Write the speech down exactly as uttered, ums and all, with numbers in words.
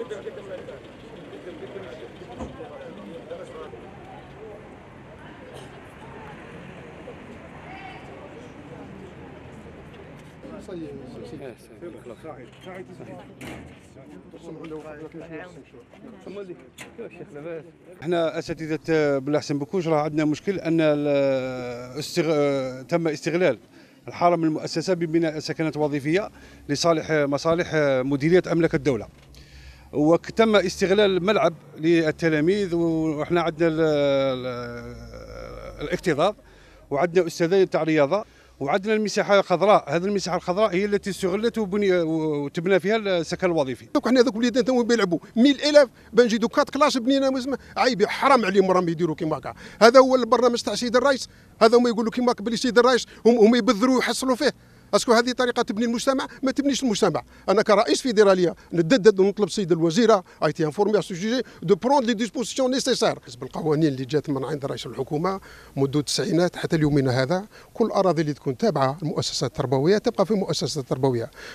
احنا اساتذه بلاحسن بكوش راه عندنا مشكل ان الاستغ... تم استغلال الحرم المؤسسه ببناء سكنات وظيفيه لصالح مصالح مديريه املاك الدوله، وتم استغلال الملعب للتلاميذ، واحنا عندنا الاكتظاظ وعندنا استاذين تاع الرياضه وعندنا المساحه الخضراء. هذه المساحه الخضراء هي التي استغلت وبني وتبنى فيها السكن الوظيفي. دوك حنا هذوك الوليدات توما بيلعبوا مئة ألف بنجيدو كات كلاس بنينا عيب، حرام عليهم راهم يديروا كيما هكا. هذا هو البرنامج تاع السيد الرئيس، هذا هما يقولوا كيما هكا بلي السيد الرئيس هم هم يبذروا ويحصلوا فيه. اسكو هذه طريقه تبني المجتمع؟ ما تبنيش المجتمع. انا كرئيس فيدراليه نددد ونطلب السيده الوزيره اي تي انفورمي على سوجي دو بروند لي ديسبوزيسيون نيسيسار بالقوانين اللي جات من عند رئيس الحكومه منذ التسعينات حتى ليومنا هذا. كل الاراضي اللي تكون تابعه للمؤسسات التربويه تبقى في المؤسسات التربويه.